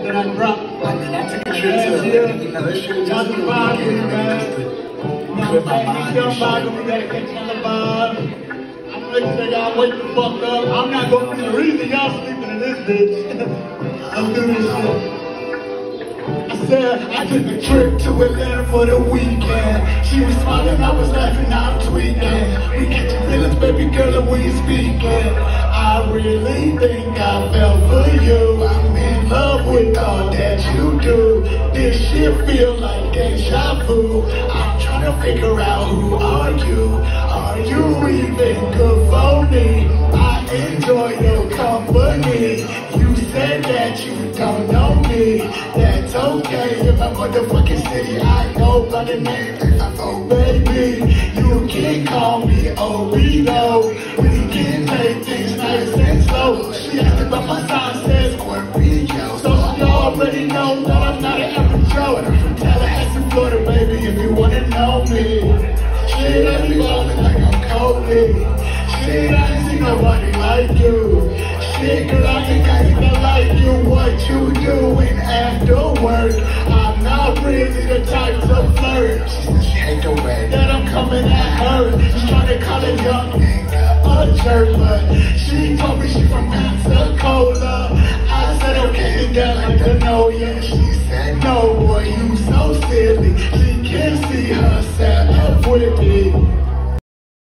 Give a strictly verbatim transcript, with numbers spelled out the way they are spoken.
that I dropped. I mean, I took a trip to, you know, this shit just the vibe, man. You know what I'm saying? Don't vibe, we gotta catch on the vibe. I'm ready to say y'all wake the fuck up. I'm not gonna be the reason y'all sleeping in this bitch. Let's do this shit. I said I took a trip to Atlanta for the weekend. She was smiling, I was laughing, now I'm tweaking. We catching feelings, baby girl, and we speaking. I really think I fell for you. I'm in love with all that you do. This shit feel like deja vu. I'm trying to figure out who are you. Are you even good for me? I enjoy your company. You said that you don't know me. That's okay. In my motherfucking city, I go by the name oh baby. You can call me Obito. We can take things nice and slow. She asked about my sign, says Scorpio. So she already know that I'm not an average Joe. And I'm from Tallahassee, Florida, baby, if you wanna know me. Shit, I be ballin' like I'm Kobe. Shit, I ain't seen nobody like you. Shit, girl, I think I even like you. What you doing after work? I'm not really the type to flirt. She said she hate the way that I'm coming at her. She's trying to call a young nigga a jerk, but she told me she from Pensacola. I said, okay, and that like to know, yeah. She said no.